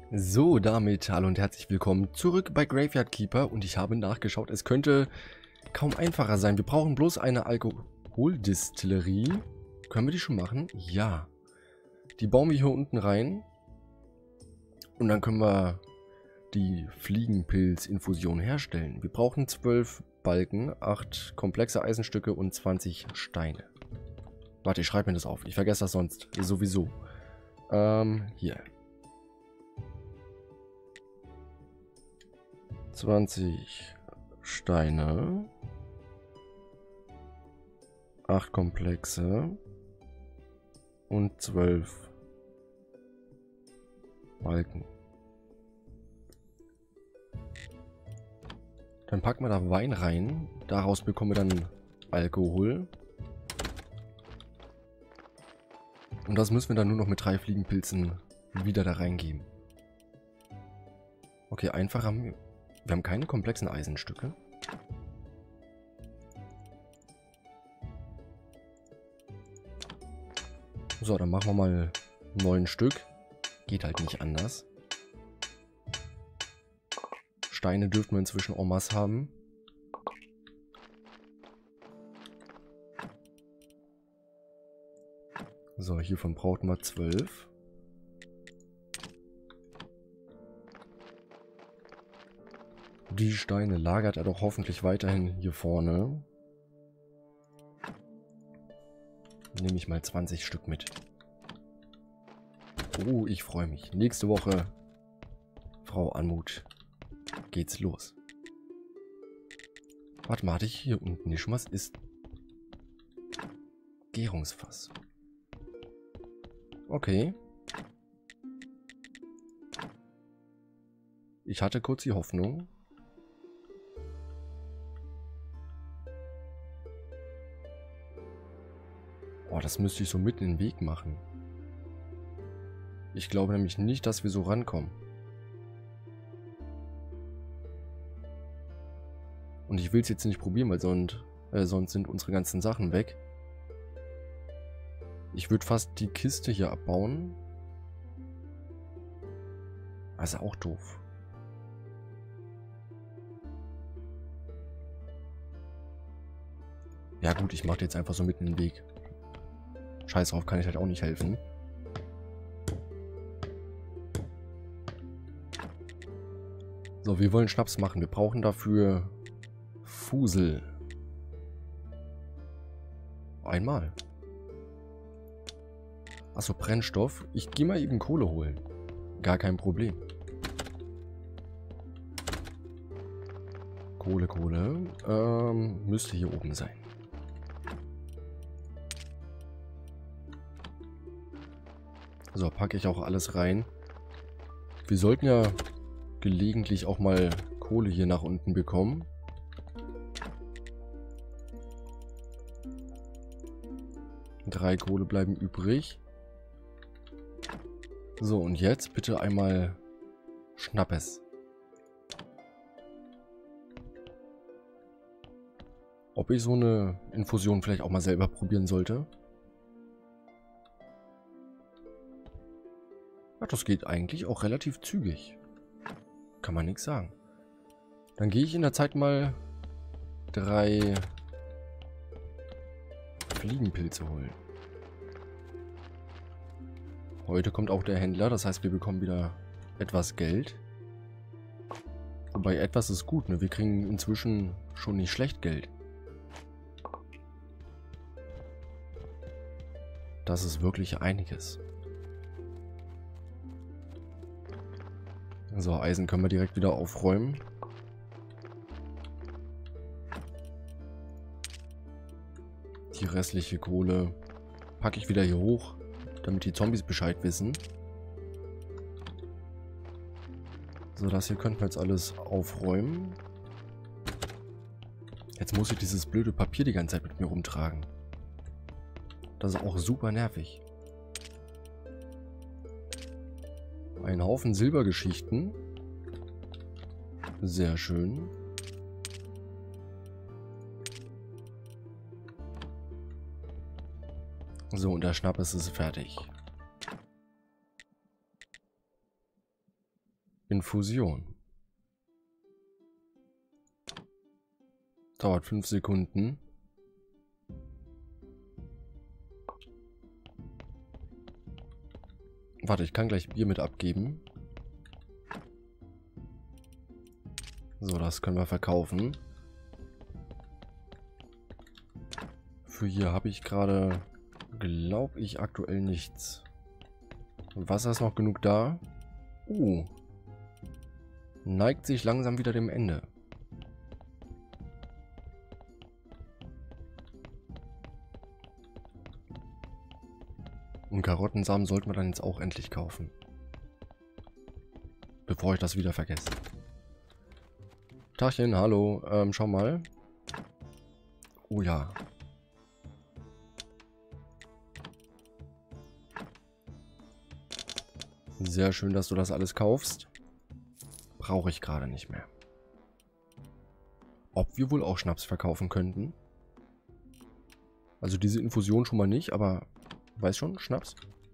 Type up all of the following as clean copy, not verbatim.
So, damit hallo und herzlich willkommen zurück bei Graveyard Keeper und ich habe nachgeschaut, es könnte kaum einfacher sein. Wir brauchen bloß eine Alkoholdistillerie. Können wir die schon machen? Ja. Die bauen wir hier unten rein und dann können wir die Fliegenpilz-Infusion herstellen. Wir brauchen 12 Balken, 8 komplexe Eisenstücke und 20 Steine. Warte, ich schreibe mir das auf. Ich vergesse das sonst sowieso. Hier. 20 Steine, 8 komplexe und 12 Balken. Dann packen wir da Wein rein, daraus bekommen wir dann Alkohol. Und das müssen wir dann nur noch mit 3 Fliegenpilzen wieder da reingeben. Okay, einfach haben wir... Wir haben keine komplexen Eisenstücke. So, dann machen wir mal 9 Stück. Geht halt nicht anders. Steine dürften wir inzwischen en masse haben. So, hiervon brauchen wir 12. Die Steine lagert er doch hoffentlich weiterhin hier vorne. Nehme ich mal 20 Stück mit. Oh, ich freue mich. Nächste Woche, Frau Anmut, geht's los. Warte mal, hatte ich hier unten nicht schon was? Ist Gärungsfass. Okay. Ich hatte kurz die Hoffnung. Oh, das müsste ich so mitten in den Weg machen. Ich glaube nämlich nicht, dass wir so rankommen. Und ich will es jetzt nicht probieren, weil sonst sind unsere ganzen Sachen weg. Ich würde fast die Kiste hier abbauen. Also auch doof. Ja gut, ich mache jetzt einfach so mitten in den Weg. Scheiß drauf, kann ich halt auch nicht helfen. So, wir wollen Schnaps machen. Wir brauchen dafür Fusel. Einmal. Achso, Brennstoff. Ich gehe mal eben Kohle holen. Gar kein Problem. Kohle. Müsste hier oben sein. So, packe ich auch alles rein. Wir sollten ja gelegentlich auch mal Kohle hier nach unten bekommen. Drei Kohle bleiben übrig. So, und jetzt bitte einmal Schnappes. Ob ich so eine Infusion vielleicht auch mal selber probieren sollte? Ja, das geht eigentlich auch relativ zügig. Kann man nichts sagen. Dann gehe ich in der Zeit mal 3 Fliegenpilze holen. Heute kommt auch der Händler, das heißt, wir bekommen wieder etwas Geld. Wobei etwas ist gut, ne? Wir kriegen inzwischen schon nicht schlecht Geld. Das ist wirklich einiges. So, Eisen können wir direkt wieder aufräumen. Die restliche Kohle packe ich wieder hier hoch, damit die Zombies Bescheid wissen. So, das hier könnten wir jetzt alles aufräumen. Jetzt muss ich dieses blöde Papier die ganze Zeit mit mir rumtragen. Das ist auch super nervig. Ein Haufen Silbergeschichten. Sehr schön. So, und der Schnappes ist fertig. Infusion. Dauert 5 Sekunden. Warte, ich kann gleich Bier mit abgeben. So, das können wir verkaufen. Für hier habe ich gerade, glaube ich, aktuell nichts. Wasser ist noch genug da. Neigt sich langsam wieder dem Ende. Und Karottensamen sollten wir dann jetzt auch endlich kaufen. Bevor ich das wieder vergesse. Tachchen, hallo. Schau mal. Oh ja. Sehr schön, dass du das alles kaufst. Brauche ich gerade nicht mehr. Ob wir wohl auch Schnaps verkaufen könnten? Also diese Infusion schon mal nicht, aber weiß schon, Schnaps.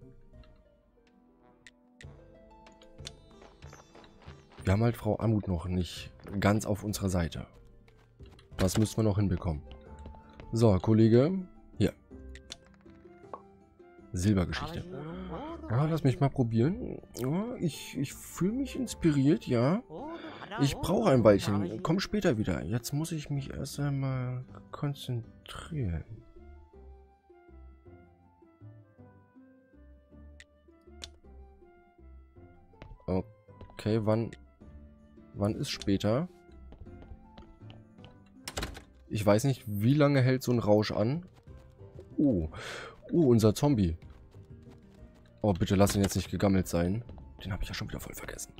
Wir haben halt Frau Amut noch nicht ganz auf unserer Seite. Das müssen wir noch hinbekommen. So, Kollege. Hier. Silbergeschichte. Ja, lass mich mal probieren. Ja, ich fühle mich inspiriert, ja. Ich brauche ein Weilchen. Komm später wieder. Jetzt muss ich mich erst einmal konzentrieren. Okay, wann ist später? Ich weiß nicht, wie lange hält so ein Rausch an. Unser Zombie. Oh, bitte lass ihn jetzt nicht gegammelt sein. Den habe ich ja schon wieder voll vergessen.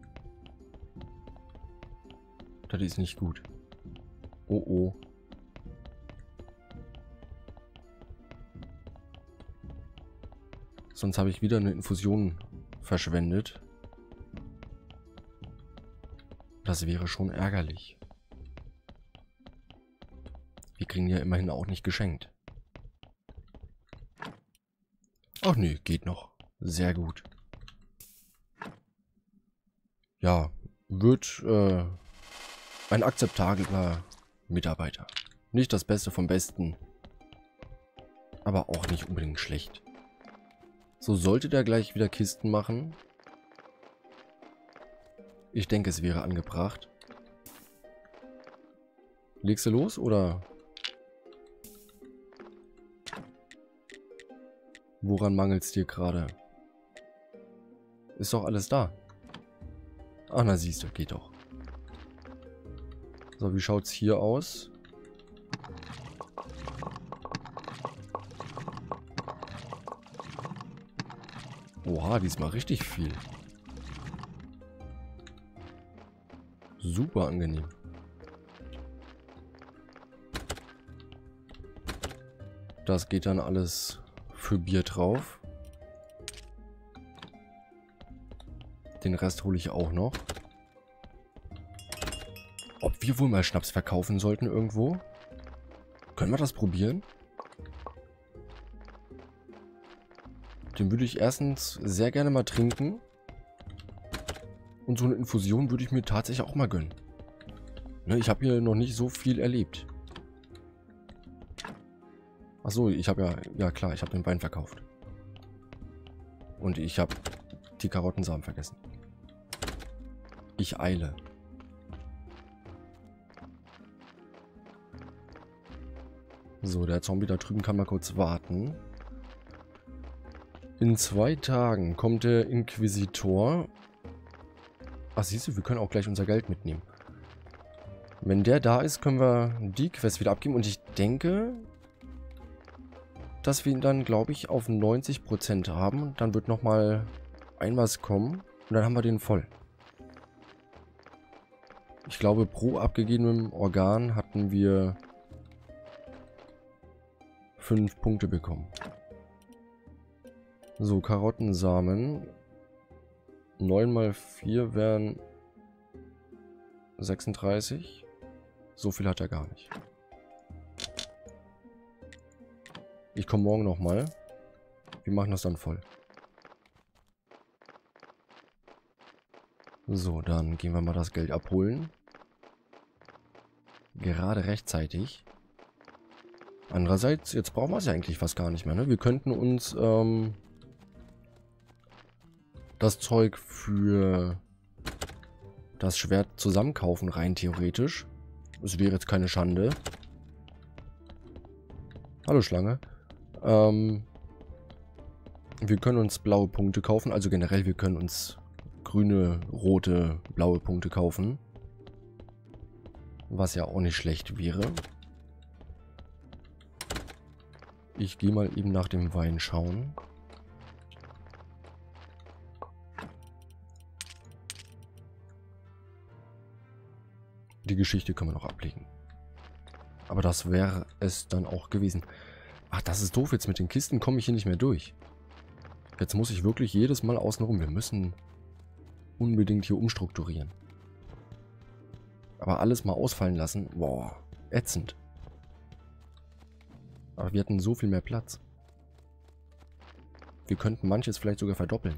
Das ist nicht gut. Oh. Sonst habe ich wieder eine Infusion verschwendet. Das wäre schon ärgerlich. Wir kriegen ja immerhin auch nicht geschenkt. Ach nee, geht noch. Sehr gut. Ja, wird ein akzeptabler Mitarbeiter. Nicht das Beste vom Besten, aber auch nicht unbedingt schlecht. So, sollte der gleich wieder Kisten machen? Ich denke, es wäre angebracht. Legst du los, oder? Woran mangelt es dir gerade? Ist doch alles da. Ach, na siehst du, geht doch. So, wie schaut's hier aus? Oha, diesmal richtig viel. Super angenehm. Das geht dann alles für Bier drauf. Den Rest hole ich auch noch. Ob wir wohl mal Schnaps verkaufen sollten irgendwo? Können wir das probieren? Den würde ich erstens sehr gerne mal trinken. Und so eine Infusion würde ich mir tatsächlich auch mal gönnen. Ne, ich habe hier noch nicht so viel erlebt. Achso, ich habe ja klar, ich habe den Wein verkauft. Und ich habe die Karottensamen vergessen. Ich eile. So, der Zombie da drüben kann mal kurz warten. In 2 Tagen kommt der Inquisitor. Ach, siehst du, wir können auch gleich unser Geld mitnehmen. Wenn der da ist, können wir die Quest wieder abgeben. Und ich denke, dass wir ihn dann, glaube ich, auf 90% haben. Dann wird nochmal ein was kommen. Und dann haben wir den voll. Ich glaube, pro abgegebenem Organ hatten wir 5 Punkte bekommen. So, Karottensamen. 9 mal 4 wären 36. So viel hat er gar nicht. Ich komme morgen nochmal. Wir machen das dann voll. So, dann gehen wir mal das Geld abholen. Gerade rechtzeitig. Andererseits, jetzt brauchen wir es ja eigentlich fast gar nicht mehr, ne? Wir könnten uns das Zeug für das Schwert zusammenkaufen, rein theoretisch. Es wäre jetzt keine Schande. Hallo Schlange. Wir können uns blaue Punkte kaufen. Also generell, wir können uns grüne, rote, blaue Punkte kaufen. Was ja auch nicht schlecht wäre. Ich gehe mal eben nach dem Wein schauen. Die Geschichte können wir noch ablegen. Aber das wäre es dann auch gewesen. Ach, das ist doof. Jetzt mit den Kisten komme ich hier nicht mehr durch. Jetzt muss ich wirklich jedes Mal außen rum. Wir müssen unbedingt hier umstrukturieren. Aber alles mal ausfallen lassen. Boah, ätzend. Aber wir hatten so viel mehr Platz. Wir könnten manches vielleicht sogar verdoppeln.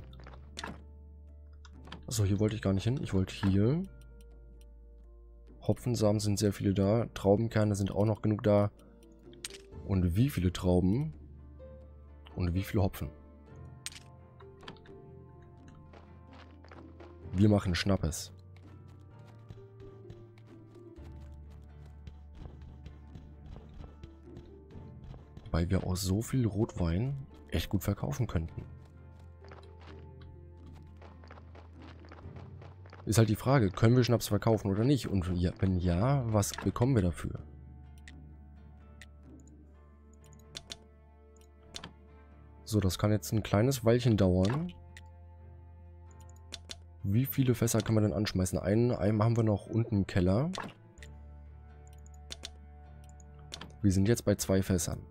Achso, hier wollte ich gar nicht hin. Ich wollte hier. Hopfensamen sind sehr viele da. Traubenkerne sind auch noch genug da. Und wie viele Trauben? Und wie viele Hopfen? Wir machen Schnappes. Weil wir aus so viel Rotwein echt gut verkaufen könnten. Ist halt die Frage, können wir Schnaps verkaufen oder nicht? Und ja, wenn ja, was bekommen wir dafür? So, das kann jetzt ein kleines Weilchen dauern. Wie viele Fässer kann man denn anschmeißen? Einen haben wir noch unten im Keller. Wir sind jetzt bei 2 Fässern.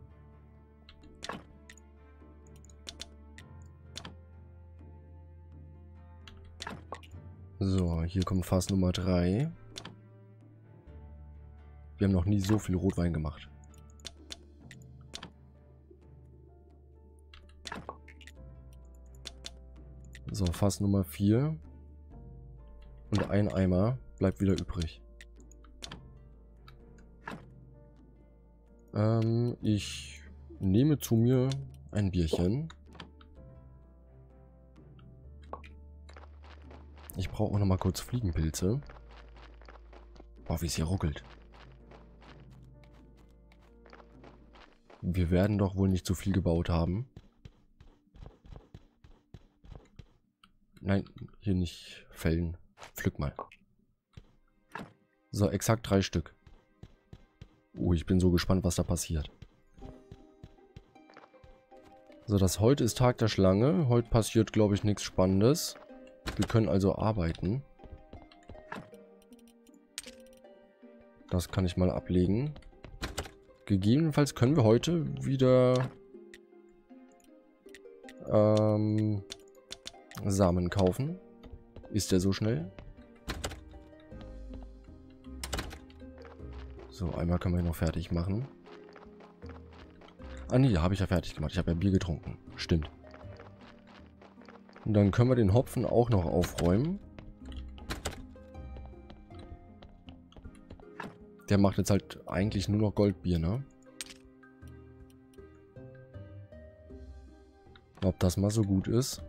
So, hier kommt Fass Nummer 3. Wir haben noch nie so viel Rotwein gemacht. So, Fass Nummer 4. Und ein Eimer bleibt wieder übrig. Ich nehme zu mir ein Bierchen. Ich brauche auch noch mal kurz Fliegenpilze. Boah, wie es hier ruckelt. Wir werden doch wohl nicht zu viel gebaut haben. Nein, hier nicht fällen. Pflück mal. So, exakt 3 Stück. Oh, ich bin so gespannt, was da passiert. So, das heute ist Tag der Schlange. Heute passiert, glaube ich, nichts Spannendes. Wir können also arbeiten. Das kann ich mal ablegen. Gegebenenfalls können wir heute wieder Samen kaufen. Ist der so schnell? So, einmal können wir noch fertig machen. Ah nee, habe ich ja fertig gemacht. Ich habe ja Bier getrunken. Stimmt. Und dann können wir den Hopfen auch noch aufräumen. Der macht jetzt halt eigentlich nur noch Goldbier, ne? Ob das mal so gut ist.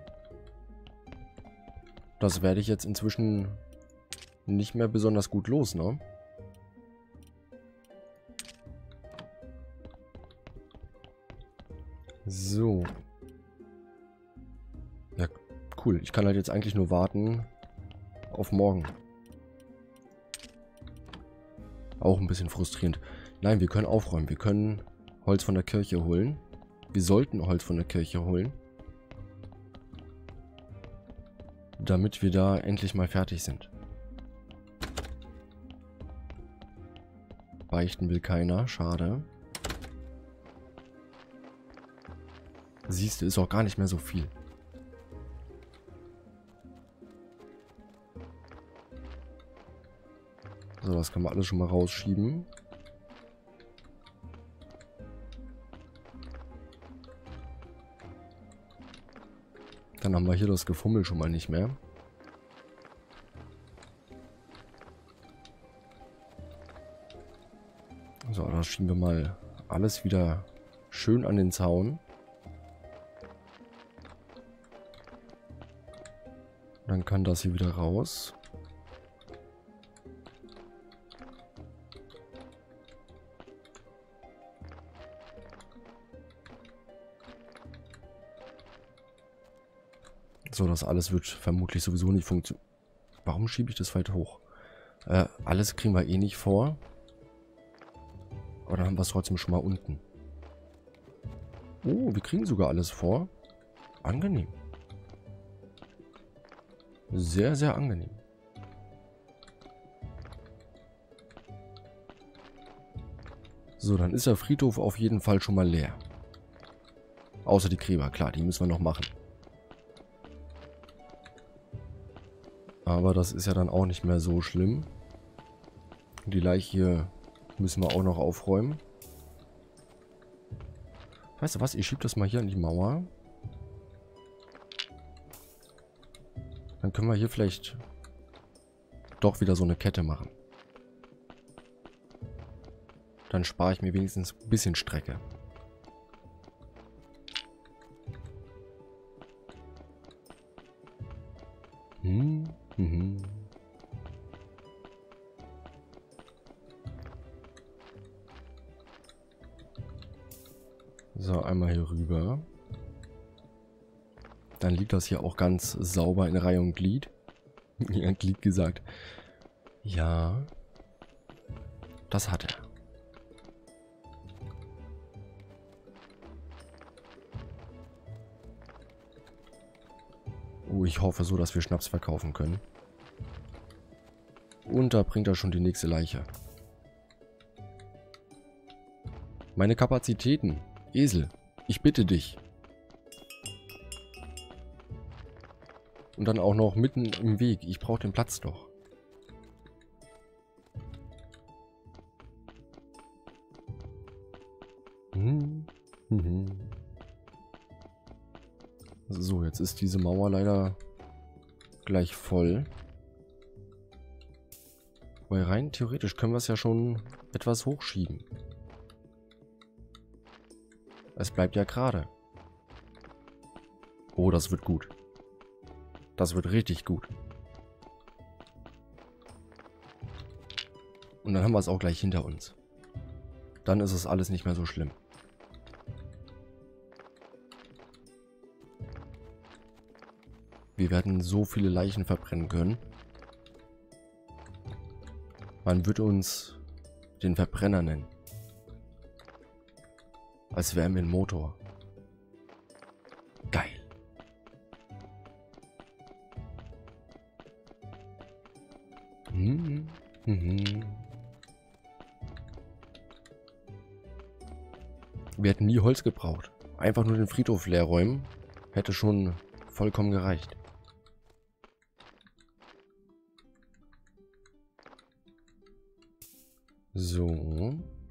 Das werde ich jetzt inzwischen nicht mehr besonders gut los, ne? So. Ja, cool. Ich kann halt jetzt eigentlich nur warten auf morgen. Auch ein bisschen frustrierend. Nein, wir können aufräumen. Wir können Holz von der Kirche holen. Wir sollten Holz von der Kirche holen. Damit wir da endlich mal fertig sind. Beichten will keiner. Schade. Siehst du, ist auch gar nicht mehr so viel. So, das kann man alles schon mal rausschieben. Dann haben wir hier das Gefummel schon mal nicht mehr. So, da schieben wir mal alles wieder schön an den Zaun. Dann kann das hier wieder raus. So, das alles wird vermutlich sowieso nicht funktionieren. Warum schiebe ich das weit hoch? Alles kriegen wir eh nicht vor. Aber dann haben wir es trotzdem schon mal unten. Oh, wir kriegen sogar alles vor. Angenehm. Sehr, sehr angenehm. So, dann ist der Friedhof auf jeden Fall schon mal leer. Außer die Gräber, klar, die müssen wir noch machen. Aber das ist ja dann auch nicht mehr so schlimm. Die Leiche hier müssen wir auch noch aufräumen. Weißt du was, ich schiebe das mal hier an die Mauer. Dann können wir hier vielleicht doch wieder so eine Kette machen. Dann spare ich mir wenigstens ein bisschen Strecke. So, einmal hier rüber. Dann liegt das hier auch ganz sauber in Reihe und Glied. Ja, Glied gesagt. Ja. Das hat er. Oh, ich hoffe so, dass wir Schnaps verkaufen können. Und da bringt er schon die nächste Leiche. Meine Kapazitäten. Esel, ich bitte dich. Und dann auch noch mitten im Weg. Ich brauche den Platz doch. So, jetzt ist diese Mauer leider gleich voll. Weil rein theoretisch können wir es ja schon etwas hochschieben. Es bleibt ja gerade. Oh, das wird gut. Das wird richtig gut. Und dann haben wir es auch gleich hinter uns. Dann ist es alles nicht mehr so schlimm. Wir werden so viele Leichen verbrennen können. Man würde uns den Verbrenner nennen. Als wären wir ein Motor. Geil. Wir hätten nie Holz gebraucht. Einfach nur den Friedhof leer räumen. Hätte schon vollkommen gereicht. So.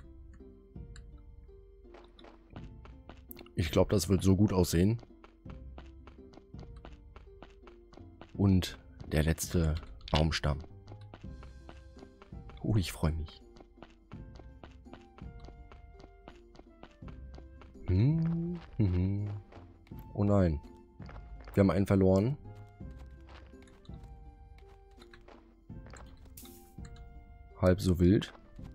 Ich glaube, das wird so gut aussehen. Und der letzte Baumstamm. Oh, ich freue mich. Oh nein. Wir haben einen verloren. Halb so wild.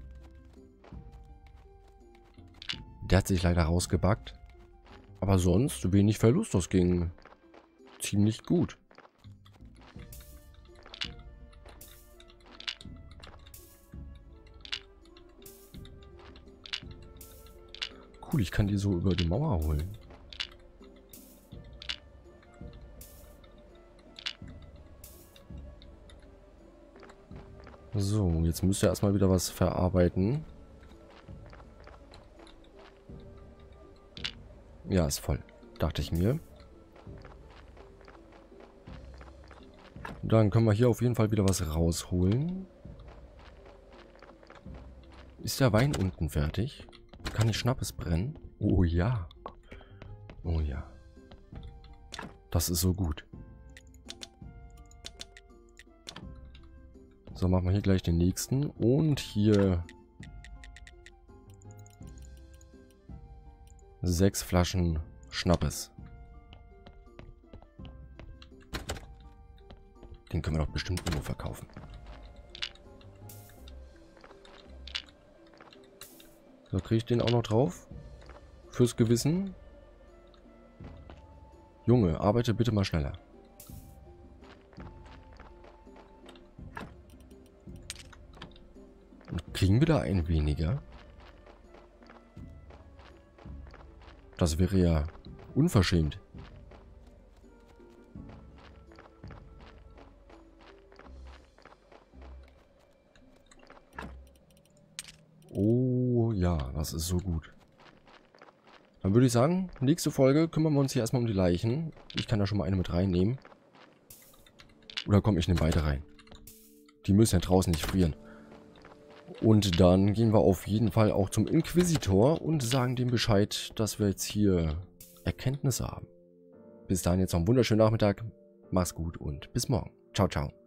Der hat sich leider rausgebackt. Aber sonst wenig Verlust. Das ging ziemlich gut. Cool, ich kann die so über die Mauer holen. So, jetzt müsst ihr erstmal wieder was verarbeiten. Ja, ist voll. Dachte ich mir. Dann können wir hier auf jeden Fall wieder was rausholen. Ist der Wein unten fertig? Kann ich Schnappes brennen? Oh ja. Oh ja. Das ist so gut. So, machen wir hier gleich den nächsten. Und hier 6 Flaschen Schnappes. Den können wir doch bestimmt irgendwo verkaufen. So, kriege ich den auch noch drauf? Fürs Gewissen. Junge, arbeite bitte mal schneller. Und kriegen wir da einen weniger? Das wäre ja unverschämt. Oh ja, das ist so gut. Dann würde ich sagen, nächste Folge kümmern wir uns hier erstmal um die Leichen. Ich kann da schon mal eine mit reinnehmen. Oder komm, ich nehme beide rein. Die müssen ja draußen nicht frieren. Und dann gehen wir auf jeden Fall auch zum Inquisitor und sagen dem Bescheid, dass wir jetzt hier Erkenntnisse haben. Bis dahin jetzt noch einen wunderschönen Nachmittag. Mach's gut und bis morgen. Ciao, ciao.